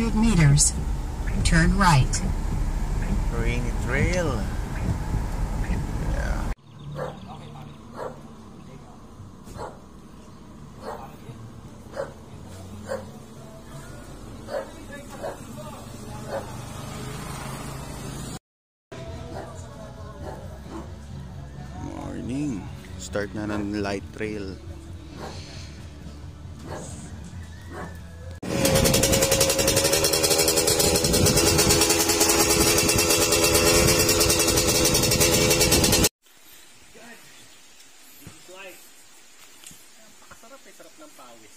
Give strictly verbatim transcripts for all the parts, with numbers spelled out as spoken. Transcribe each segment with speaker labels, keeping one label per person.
Speaker 1: hundred meters, turn right.
Speaker 2: Rainy trail. Yeah. Morning. Start na ng light trail.
Speaker 3: Sarap eh, sarap ng pawis.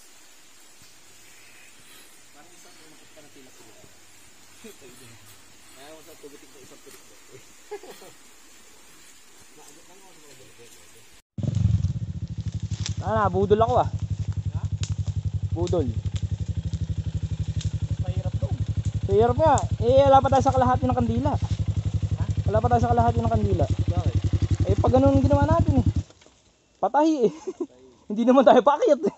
Speaker 3: Parang isang umakit ka na tila sila. Kaya ako sa tubitik na isang pilik ba?
Speaker 4: Ah, budol ako ah. Ha? Budol.
Speaker 3: Mahirap doon.
Speaker 4: Mahirap nga. Eh, wala pa tayo sa kalahati ng kandila. Ha? Wala pa tayo sa kalahati ng kandila.
Speaker 3: Bakit?
Speaker 4: Eh, pag ganun ginawa natin eh. Patahi eh. Hindi naman tayo paakyat eh.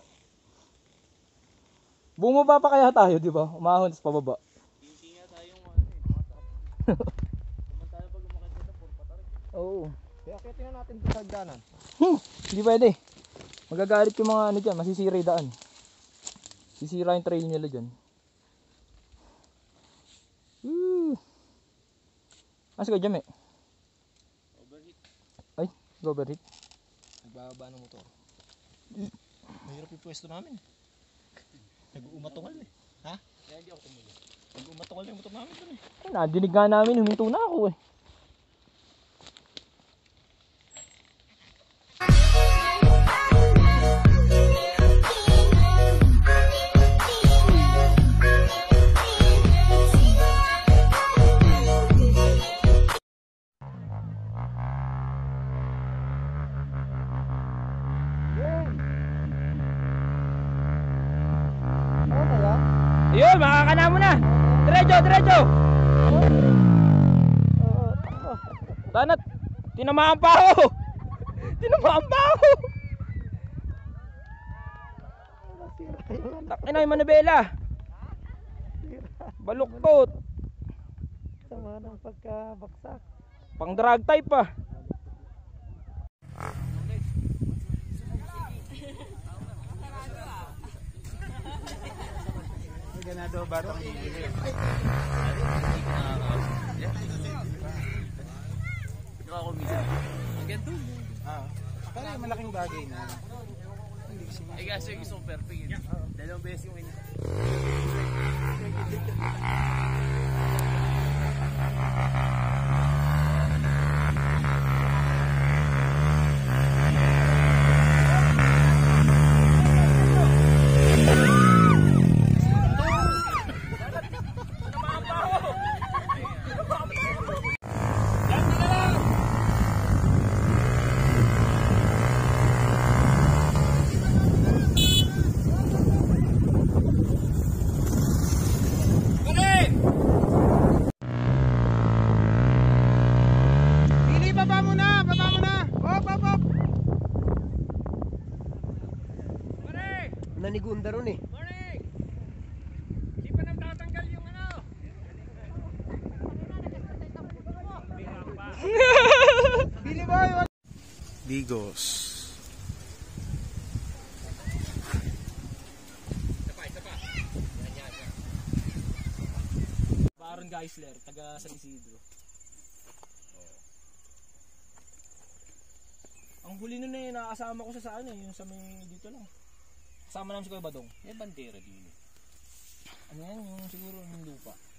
Speaker 4: Bumaba pa kaya tayo, di ba? Umahon sa pababa.
Speaker 3: Hindi nga tayong ano eh, matap. Naman tayo pag umakit dito, puro patarik.
Speaker 4: Oo.
Speaker 3: Kaya kaya tingnan natin ito sa hagdanan.
Speaker 4: Hmm, hindi pwede. Magagalit yung mga ano dyan, masisira yung daan. Sisira yung trail nila dyan. Woo! Mas ka dyan eh.
Speaker 3: Overheat.
Speaker 4: Ay, overheat.
Speaker 3: Nagbababa ng motor. Mahirap yung pwesto namin. Nag-uumatungal eh. Ha? Kaya hindi ako tumuli. Nag-uumatungal yung motor namin dun eh.
Speaker 4: Ay, nadinig nga namin, huminto na ako eh. Ayun, makakana mo na. Diretso, diretso. Tanat, tinamaan pa ako. Tinamaan pa ako. Takin na yung manibela. Baluktot.
Speaker 3: Sama ng pagkabaksak.
Speaker 4: Pang drag type pa.
Speaker 2: Ganado batang ibili.
Speaker 3: Ikaw ako minsan. Ang ganda mo.
Speaker 2: Ah, parang malaking bagay na.
Speaker 3: Ay kasi yung isang perfect yun. Dalawang beses yung win.
Speaker 2: Nanigunda ron eh.
Speaker 3: Morning! Hindi pa nang tatanggal yung ano.
Speaker 2: Bili ba yun? Digos.
Speaker 4: Baron Geisler, taga San Isidro. Ang huli nun eh, nakasama ko sa saan eh, yung sa may dito lang. Kasama namin si Kuya Badong.
Speaker 3: May bandera din.
Speaker 4: Ano yan, yung siguro yung lupa.